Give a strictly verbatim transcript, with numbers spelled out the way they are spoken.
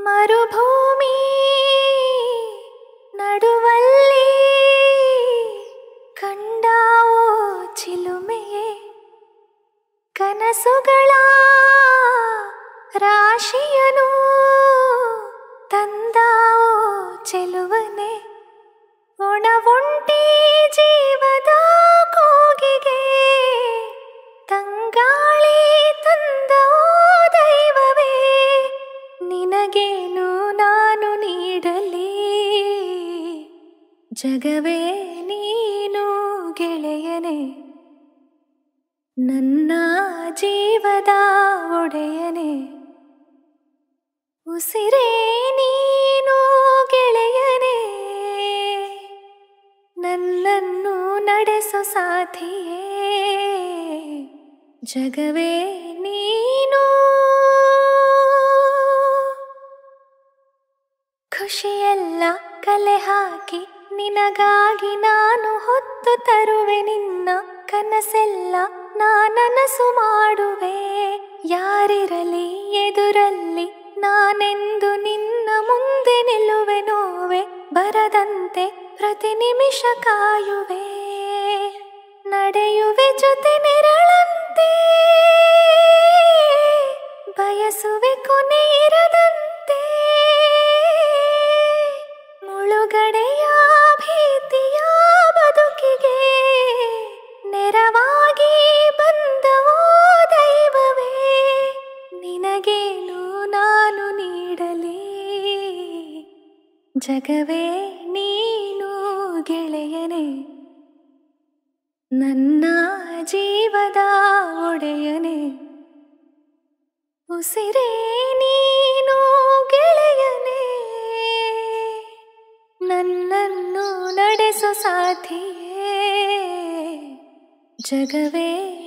ಮರುಭೂಮಿ ನಡುವಲ್ಲಿ ಕಂಡಾವೋ ಚಿಲುಮೆಯೇ, ಕನಸುಗಳ ರಾಶಿಯನು ತಂದಾವೋ ಚೆಲುವನೆ, ಒಣವುಂಟಿ ಜೀವದ ಕೂಗಿಗೆ ತಂಗಾಳಿ ತಂದವೋ ದೈವವೇ, ನಿನಗೇನು ನಾನು ನೀಡಲಿ, ಜಗವೇ ನೀನು ಗೆಳೆಯನೇ, ನನ್ನ ಜೀವದ ಒಡೆಯನೇ, ಉಸಿರೇ ನೀನು ಗೆಳೆಯನೇ, ನನ್ನನ್ನು ನಡೆಸೋ ಸಾಥಿಯೇ, ಜಗವೇ ನೀನು. ಖುಷಿಯೆಲ್ಲ ಕಲೆ ಹಾಕಿ ನಿನಗಾಗಿ ನಾನು ಹೊತ್ತು ತರುವೆ, ನಿನ್ನ ಕನಸೆಲ್ಲ ನಾನನಸು ಮಾಡುವೆ, ಯಾರಿರಲಿ ಎದುರಲ್ಲಿ ನಾನೆಂದು ನಿನ್ನ ಮುಂದೆ ನಿಲ್ಲುವೆ, ನೋವೆ ಬರದಂತೆ ಪ್ರತಿ ನಿಮಿಷ ಕಾಯುವೆ, ನಡೆಯುವೆ ಜೊತೆ ನೆರಳಂತೆ, ಬಯಸುವೆ ಕೊನೆ ಇರದಂತೆ, ಮುಳುಗಡೆಯ ಭೀತಿಯ ಬದುಕಿಗೆ ನೆರವಾಗಿ ಬಂದವೋ ದೈವವೇ, ನಿನಗೇನು ನಾನು ನೀಡಲಿ, ಜಗವೇ ನೀನು ಗೆಳೆಯನೇ, ನನ್ನ ಜೀವದ ಒಡೆಯನೇ, ಉಸಿರೇ ನೀನು ಗೆಳೆಯನೇ, ನನ್ನನ್ನು ನಡೆಸೋ ಸಾಥಿಯೇ, ಜಗವೇ